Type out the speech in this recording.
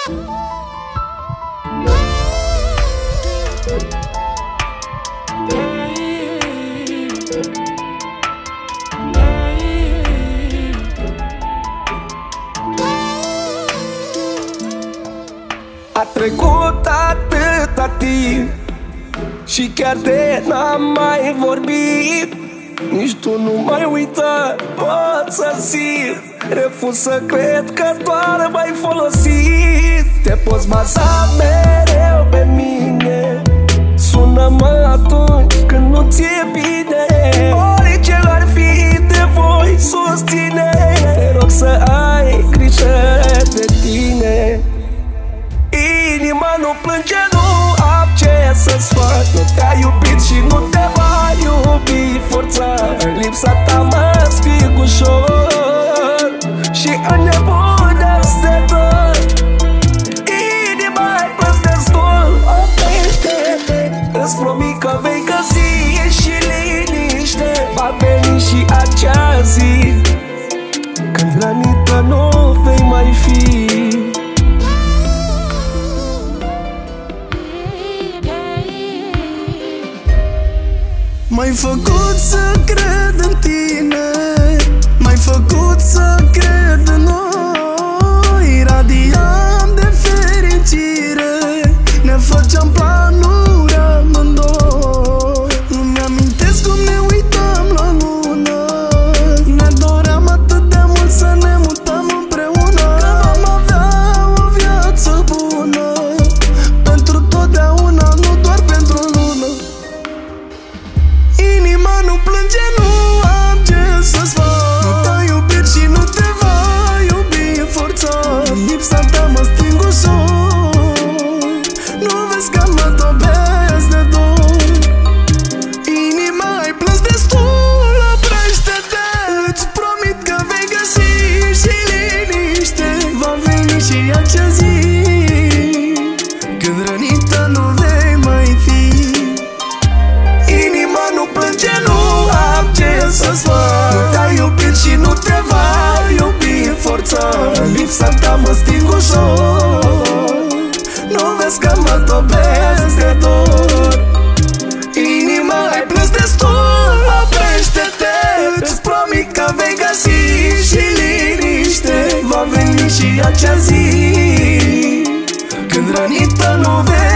A trecut atâta timp și chiar de n-am mai vorbit. Nici tu nu mai uita, pot să simt. Refuz să cred că doar m-ai folosit. Te poți baza mereu pe mine. Sună-mă atunci când nu ți-e bine. Orice ar fi, te voi susține. Te rog să ai grijă de tine. Inima nu plânge, nu am ce să-ți fac. Nu te-ai iubit și nu te va iubi forțat. În lipsa ta mă spic ușor și înnebunesc de tot. Inima-i plâns destul, oprește-te. Îți promit că vei găsi și liniște. Va veni și acea zi când rănită nu vei mai fi. M-ai făcut să cred în tine, m-ai făcut să cred în noi. Radiam de fericire, ne făceam planuri amândoi. Îmi amintesc cum ne uitam la lună, ne doream atât de mult să ne mutăm împreună. Că vom avea o viață bună, pentru totdeauna, nu doar pentru o lună. Inima nu plânge, nu am ce să-ți fac. Nu te-ai iubit și nu te va iubi forțat. Lipsa ta mă sting ușor, nu vezi că mă topesc de dor. Inima ai plâns destul, oprește-te. Îți promit că vei găsi și liniște. Va veni și acea zi când rănită nu vei mai fi. Inima nu plânge, nu am ce să-ți fac. Nu te-ai iubit și nu te va iubi forțat. În lipsa ta mă sting ușor, nu vezi că mă topesc de dor. Inima ai plâns destul, oprește-te. Îți promit că vei găsi și liniște. Va veni și acea zi când rănită nu vei